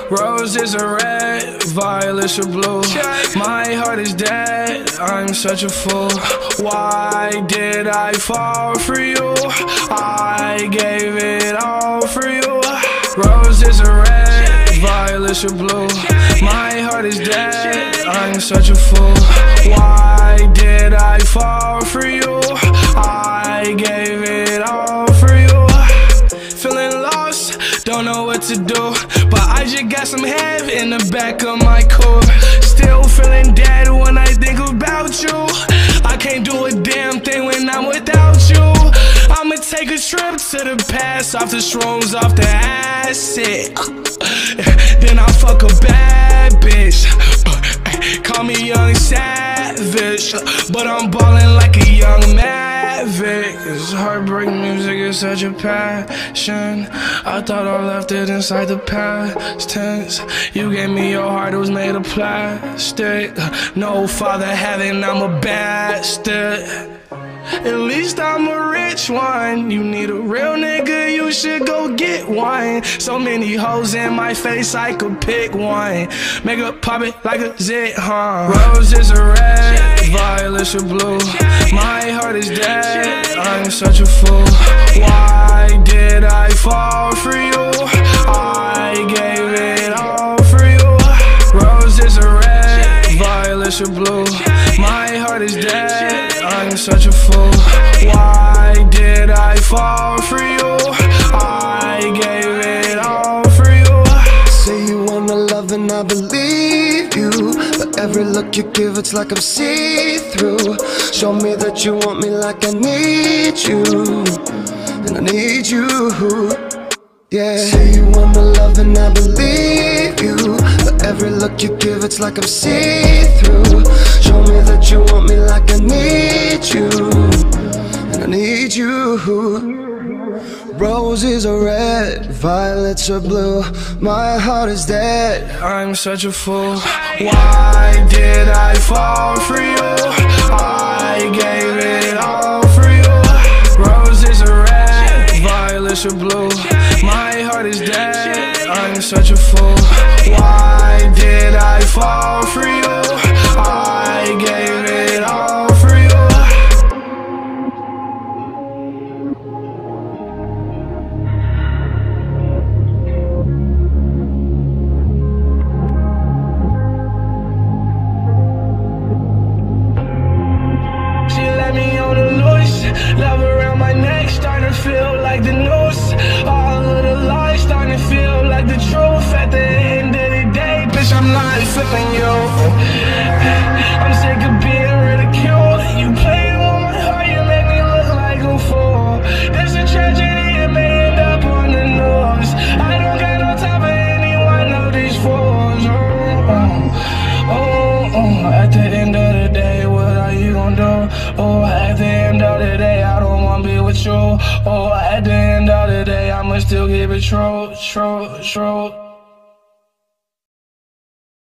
Roses are red, violets are blue. My heart is dead, I'm such a fool. Why did I fall for you? I gave it all for you. Roses are red, violets are blue. My heart is dead, I'm such a fool. Why did I fall for you? I gave it all for you. Feeling lost, don't know what to do, but I just got some head in the back of my core. Still feeling dead when I think about you. I can't do a damn thing when I'm without you. I'ma take a trip to the past, off the shrooms, off the acid. Then I'll fuck a bad bitch. Call me young savage, but I'm ballin' like a young maverick. This heartbreak music is such a passion. I thought I left it inside the past tense. You gave me your heart, it was made of plastic. No father heaven, I'm a bastard. At least I'm a rich one. You need a real nigga, you should go get one. So many hoes in my face, I could pick one. Make her pop it like a zit, huh? Roses are red, violets are blue. My heart is dead, I'm such a fool. Why did I fall for you? I gave it all for you. Roses are red, violets are blue. My heart is dead, I'm such a fool. Why did I fall for you? I gave it all for you. Say you want my love and I believe you, but every look you give, it's like I'm see-through. Show me that you want me like I need you, and I need you. Yeah. Say you want my love and I believe you, but every look you give, it's like I'm see-through. Show me that you want me like I need you, and I need you. Roses are red, violets are blue. My heart is dead, I'm such a fool. Why did I fall for you? I gave it all for you. Roses are red, violets are blue. My heart is dead, I'm such a fool. Why did I fall for you? I gave it all for you. She let me on the loose, love around my neck, starting to feel like the noose. All of the lies starting to feel like the truth. At the end of the day, bitch, I'm not feeling you. I'm sick of being ridiculed. You played with my heart, you make me look like a fool. There's a tragedy, it may end up on the news. I don't got no time for anyone of these fools. At the end of the day, what are you gonna do? Oh, at the end of the day, I don't wanna be with you. Oh, at the end of the day, I'ma still keep it true.